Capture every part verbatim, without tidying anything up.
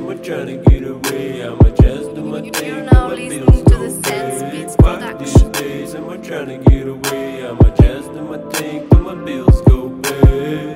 I'ma tryna get away. I'ma just do my thing. You're now listening to the Sense Beats Fuck these production. days, I'ma tryna get away. I'ma just do my thing till my bills go pay.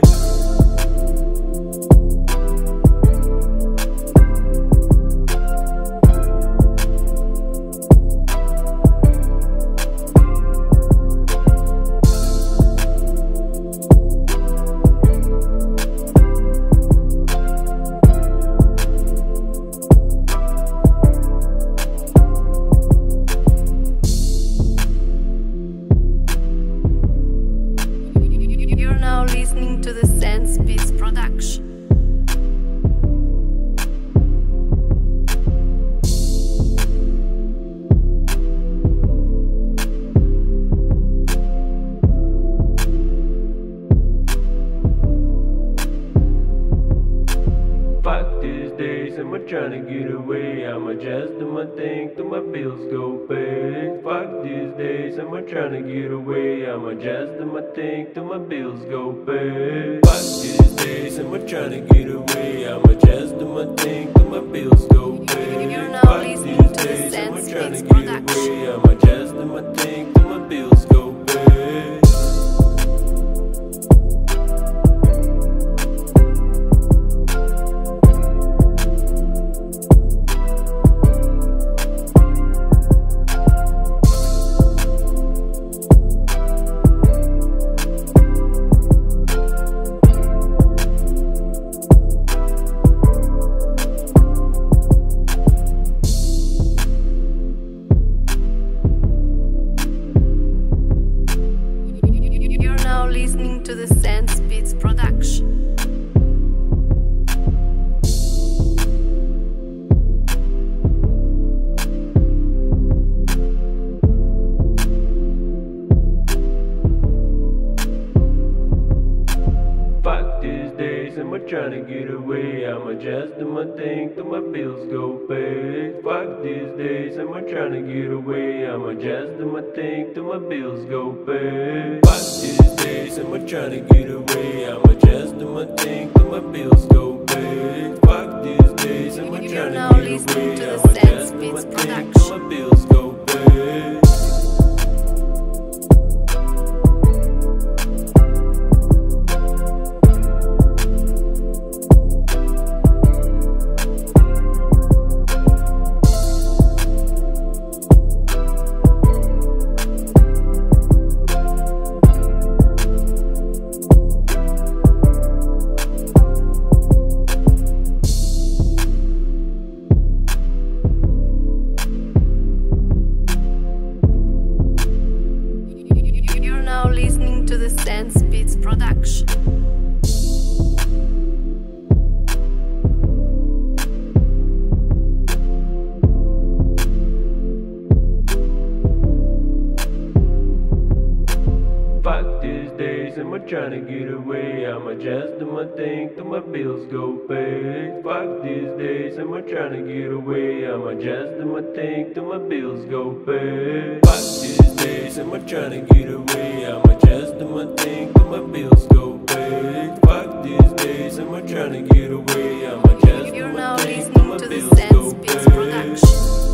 You're now listening to the Sense Beats production. Fuck these days, I'ma tryna get away. I'ma just do my thing till my bills go pay. Fuck these days, I'ma tryna get away. I'ma just do my thing till my bills go pay. Fuck these days, I'ma tryna get away. I'ma just do my thing till my bills go pay. You're now Fuck listening these to the days, I'ma Sense tryna Beats get production. away. I'ma just do my thing till my bills go pay. You're now listening to the Sense Beats production. Fuck these days, I'ma tryna get away. I'ma just do my thing till my bills go pay. Fuck these days, I'ma tryna get away. I'ma just do my thing till my bills go pay. Fuck these days, I'ma tryna get away. I'ma just do my thing till my bills go pay. Fuck these days, I'ma You're tryna now get listening away. to the I'ma Sense just do my Beats thing till production. my bills go pay. You're now listening to the Sense Beats production. Fuck these days, I'ma tryna get away. I'ma just do my thing till my bills go pay. Fuck these days, I'ma tryna get away. I'ma just do my thing till my bills go pay. Fuck these days, I'ma tryna get away. I'ma just do my thing till my bills go pay. Fuck these days, I'ma tryna get away. I'ma just do You're my now thing till my listening to the bills go Sense Beats pay. production.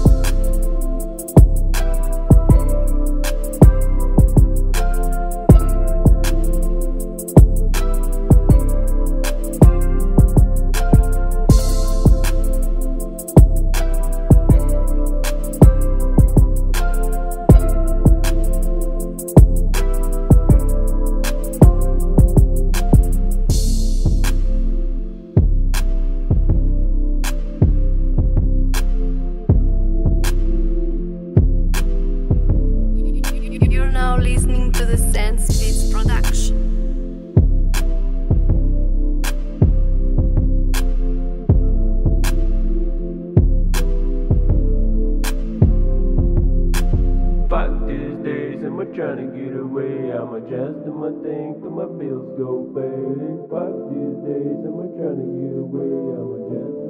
You're now listening to the Sense Beats production. Fuck these days, I'ma tryna get away. I'ma just do my thing till my bills go pay. Fuck these days, I'ma tryna get away. I'ma just